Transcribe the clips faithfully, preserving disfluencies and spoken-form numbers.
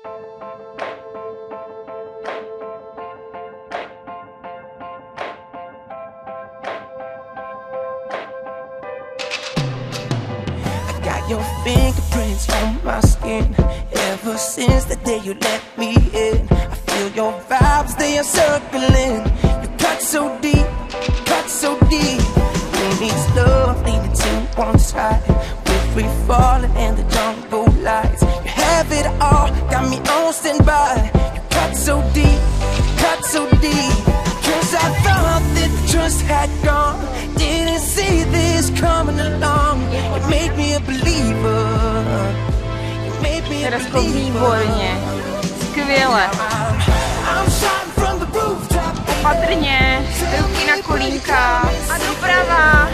Your fingerprints on my skin. Ever since the day you let me in, I feel your vibes, they are circling. You cut so deep, cut so deep. Who needs love leaning to one side? We're free falling in the jungle lights. You have it all, got me on standby. You cut so deep, cut so deep. Cause I thought that the trust had gone. Didn't see this coming along. You made me a believer. You made me a Teresko, výborně. Skvěle. Opatrně, ruky na kolínka a doprava.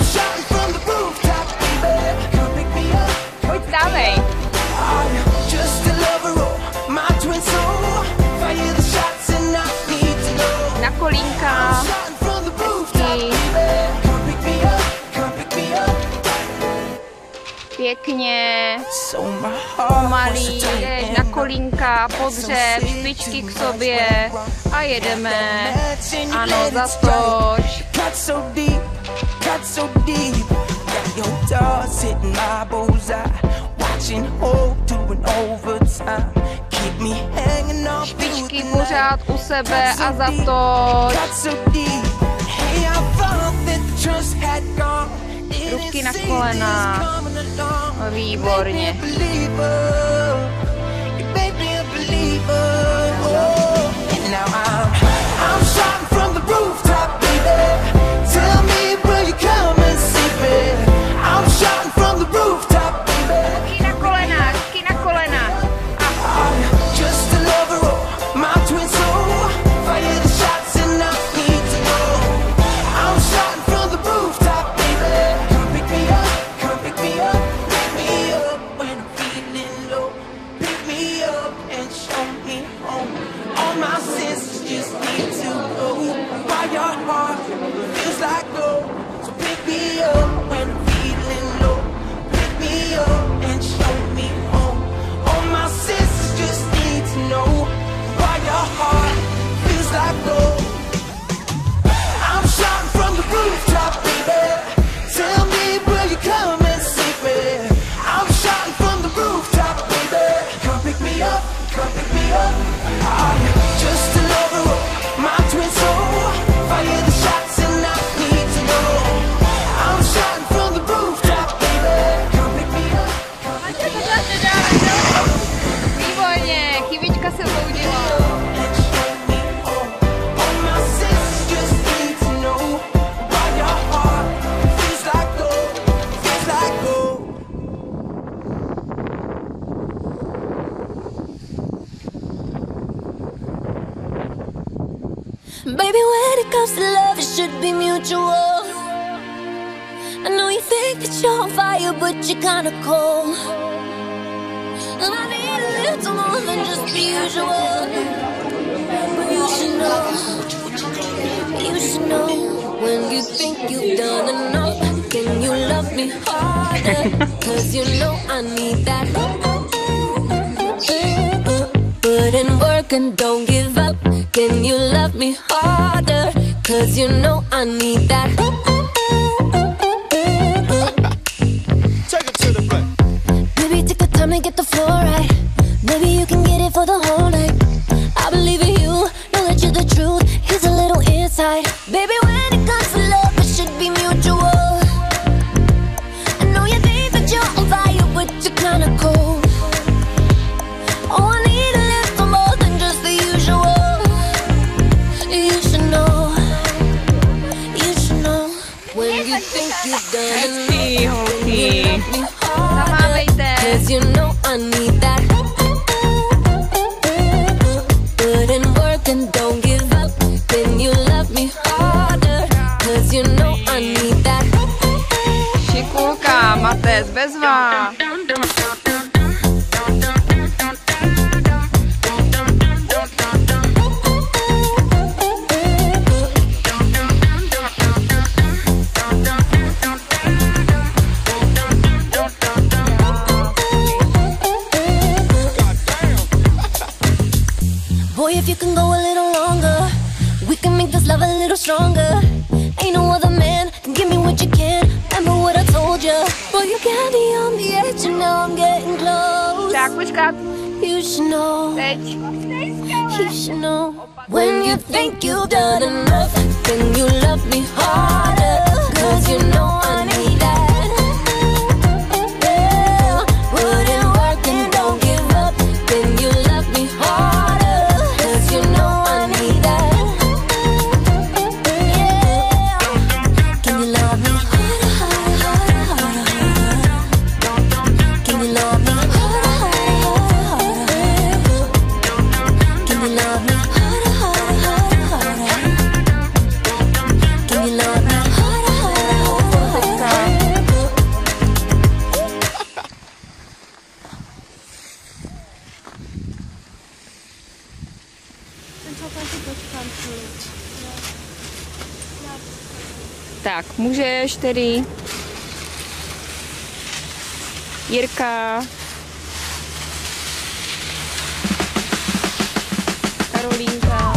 Pojď, stávej. Na kolínka. Pěkně, pomalý, jdeš na kolínka, podřeb, špičky k sobě a jedeme. Ano, zatoč. Špičky pořád u sebe a zatoč. Ruky na kolena. Výborně. Ruky na kolena, ruky na kolena. Baby, when it comes to love, it should be mutual. I know you think that you're on fire, but you're kinda cold. And I need a little more than just the usual. But you should know, you should know. When you think you've done enough, can you love me harder? Cause you know I need that. Put in work and don't give up. Can you love me harder? Cause you know I need that. Take it to the front. Maybe take the time to get the floor right. Maybe you can get it for the whole night. I believe in you, know that you're the truth. Here's a little insight. Baby, when it comes to love, it should be mutual. I know you think that you're on fire, but you're kinda cold. Oh, I need a little more than just the usual. You should know, you should know. When you think you've done enough, can you love me harder? Cause you know I need that. Put in work and don't give up. Can you love me harder? Cause you know I need that. Šikulka, Matez, bezva. if you can go a little longer. We can make this love a little stronger. Ain't no other man can give me what you can. Remember what I told you. Boy, you got me on the edge and now I'm getting close. Tak, počkat. You should know. Teď. You should know. When you think you've done enough, then you love me harder. Cause you know I need that. Yeah, put in work and don't give up. Then you love me harder. Cause you know I need that. Yeah. Can you love me harder, harder, harder, harder? Can you love me harder, harder, harder? Can you love me harder, harder, harder? Can you love me harder, harder, harder? Tak, můžeš tedy. Jirka. Karolínka.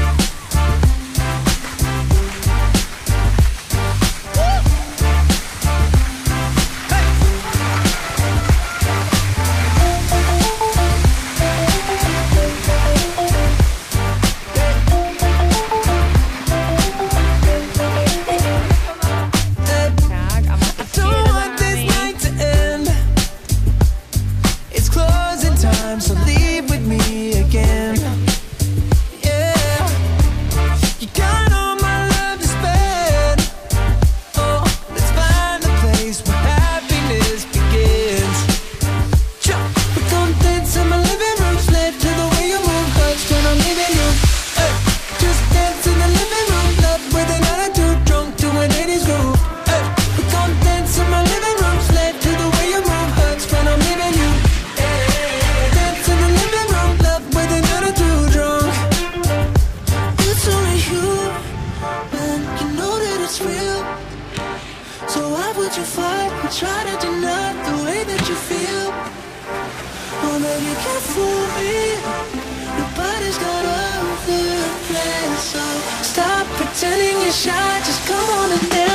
Don't want this night to end. It's closing time, so leave with me again. Yeah, you got all my love to spend. Oh, let's find a place where happiness begins. Sure, we're gonna dance in my living room, slave to the way you move, hurts when I'm leaving you. Hey, just dance in the living room, love with an attitude, drunk to an eighties groove. Hey, we're gonna dance in my living room, slave to the way you move, hurts when I'm leaving you. Hey, dance in the living room, love with an attitude, drunk. It's only you, and you know that it's real. So why would you fight or try to deny the way that you feel? Oh, baby, can't fool me. Nobody's got all the plans, so stop pretending you're shy. Just come on and dance.